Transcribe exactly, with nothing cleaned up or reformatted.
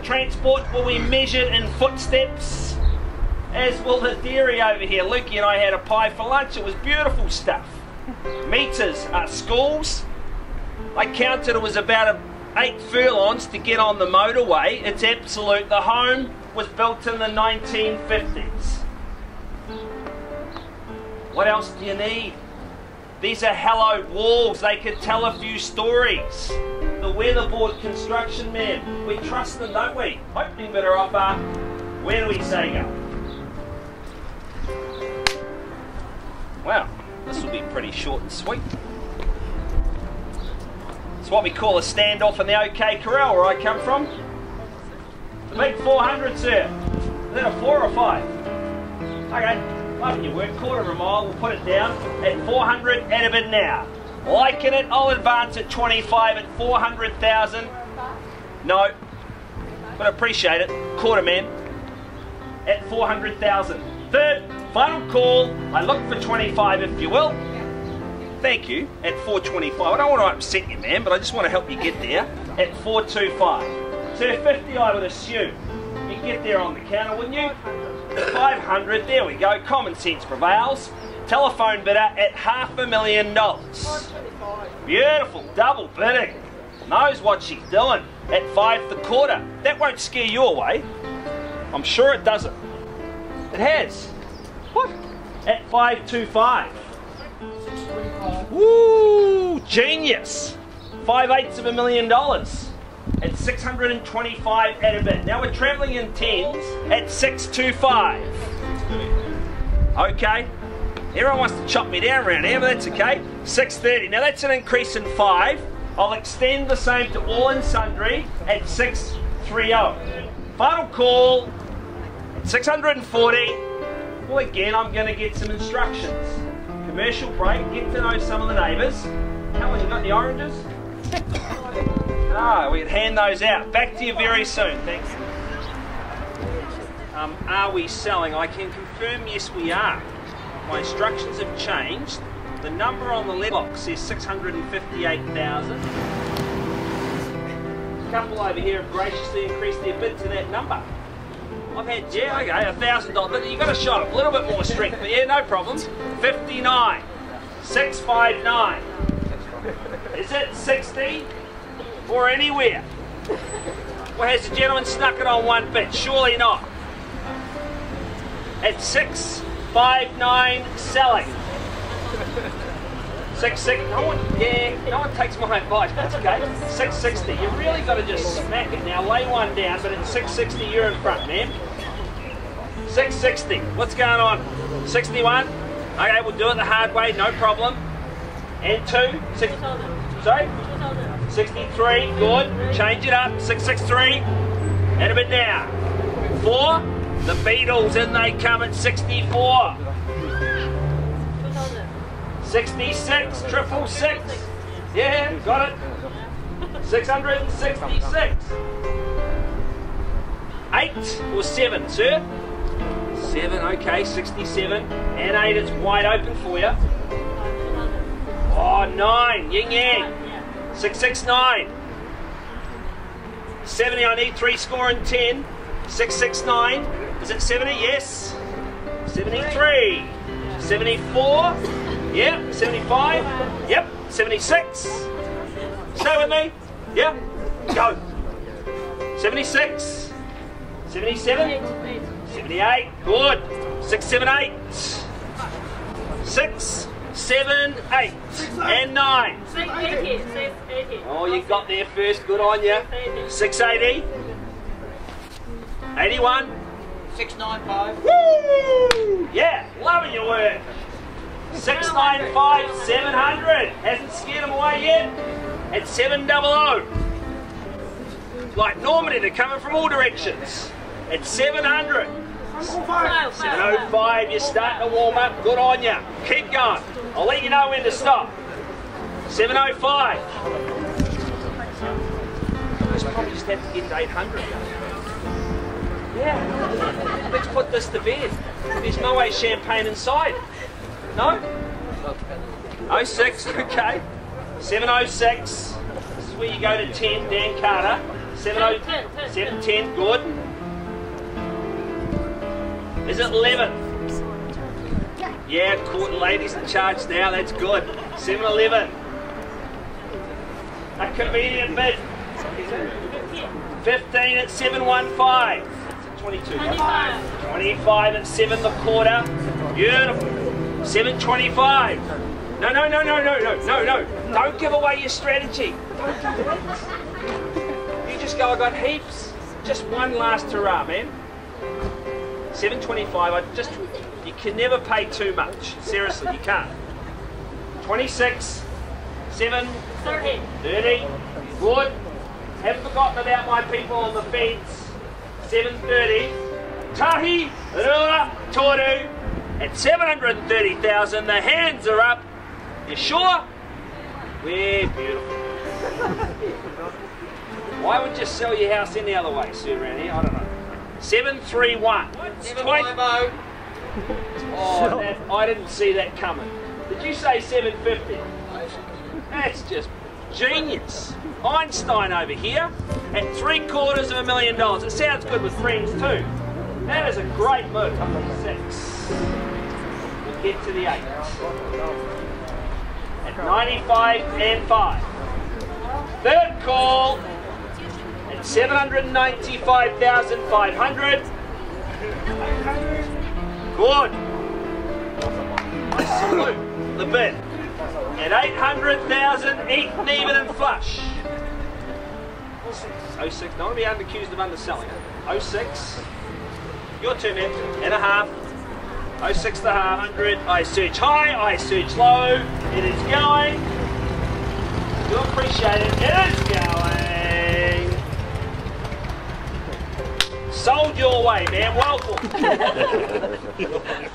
transport will be measured in footsteps, as will the dairy over here. Lukey and I had a pie for lunch. It was beautiful stuff. Meters are schools. I counted it was about a, eight furlongs to get on the motorway. It's absolute. The home was built in the nineteen fifties. What else do you need? These are hallowed walls. They could tell a few stories. The weatherboard construction man. We trust them, don't we? Opening bit of offer. Where do we say go? Wow, this will be pretty short and sweet. It's what we call a standoff in the OK Corral where I come from. The big four hundred, sir. Is that a four or five? Okay. Loving your work, quarter of a mile, we'll put it down at four hundred at a bid now. Liking it, I'll advance at twenty-five at four hundred thousand. No, but I appreciate it. Quarter man at four hundred thousand. Third, final call. I look for twenty-five if you will. Thank you, at four twenty-five. I don't want to upset you, man, but I just want to help you get there at four twenty-five. So fifty I would assume. You'd get there on the counter, wouldn't you? five hundred, there we go, common sense prevails. Telephone bidder at half a million dollars. Beautiful, double bidding. Knows what she's doing at five the quarter. That won't scare you away. I'm sure it doesn't. It has. What? At five twenty-five. Woo, genius. Five eighths of a million dollars. At six hundred twenty-five at a bid. Now we're travelling in tens at six twenty-five. Okay. Everyone wants to chop me down around here, but that's okay. six thirty. Now that's an increase in five. I'll extend the same to all and sundry at six thirty. Final call at six hundred forty. Well, again, I'm going to get some instructions. Commercial break, get to know some of the neighbours. How long you got the oranges? Ah, we can hand those out. Back to you very soon, thanks. Um, are we selling? I can confirm yes we are. My instructions have changed. The number on the letterbox says six hundred fifty-eight thousand. A couple over here have graciously increased their bid to that number. I've had, yeah, okay, a thousand dollars, but you've got to show a little bit more strength, but yeah, no problem. fifty-nine, six fifty-nine. Is it sixty? Or anywhere? Or has the gentleman snuck it on one bid? Surely not. At six fifty-nine selling. six sixty, no one, yeah, no one takes my advice, but that's okay. six sixty, you really got to just smack it now, lay one down, but at six sixty you're in front, man. six sixty, what's going on? sixty-one, okay, we'll do it the hard way, no problem. And two, six, sorry? sixty-three, good, change it up, six sixty-three, and a bit down. Four, the Beatles, in they come at sixty-four. sixty-six, triple six, yeah, got it. six hundred sixty-six. Eight or seven, sir? Seven, okay, sixty-seven, and eight, it's wide open for you. Oh, nine, yin yang. six sixty-nine. seventy, I need three score and ten. six sixty-nine. Is it seventy? Yes. seventy-three. seventy-four. Yep. seventy-five. Yep. seventy-six. Stay with me. Yep. Go. seventy-six. seventy-seven. seventy-eight. Good. six seventy-eight. six seven, eight, and nine. Oh, you got there first. Good on you. six eighty. eighty-one. six ninety-five. Woo! Yeah, loving your work. six ninety-five, seven hundred. Hasn't scared them away yet. At seven hundred. Like Normandy, they're coming from all directions. At seven hundred. seven oh five, you're starting to warm up. Good on you. Keep going. I'll let you know when to stop. seven oh five. This probably just have to get to eight hundred. Yeah. Let's put this to bed. There's no way champagne inside. No? oh six, okay. seven oh six. This is where you go to ten, Dan Carter. seven oh, seven ten, good. Is it eleven? Yeah, caught ladies in charge now, that's good. seven eleven. A convenient bid. fifteen at seven one five. twenty-two. twenty-five. twenty-five at seven the quarter. Beautiful. seven twenty-five. No, no, no, no, no, no, no, no. Don't give away your strategy. Don't do that. You just go, I got heaps. Just one last hurrah, man. seven twenty-five, I just, you can never pay too much. Seriously, you can't. twenty-six, seven thirty. thirty, good. Haven't forgotten about my people on the fence. seven thirty, Tahi Rua Toru at seven hundred thirty thousand. The hands are up. You sure? We're beautiful. Why would you sell your house any other way, Sue, around here? I don't know. seven three one. seven five oh. Oh, that, I didn't see that coming. Did you say seven fifty? That's just genius. Einstein over here at three quarters of a million dollars. It sounds good with friends too. That is a great move. Six. We'll get to the eight. At ninety-five and five. Third call at seven hundred ninety-five thousand five hundred. Good. I salute the bid. At eight hundred thousand, eaten, even and flush. oh six, don't want to be accused of underselling it. oh six, your turn, man, and a half. oh six and a half, one hundred, I search high, I search low. It is going. You appreciate it, it is going. Sold your way, man, welcome.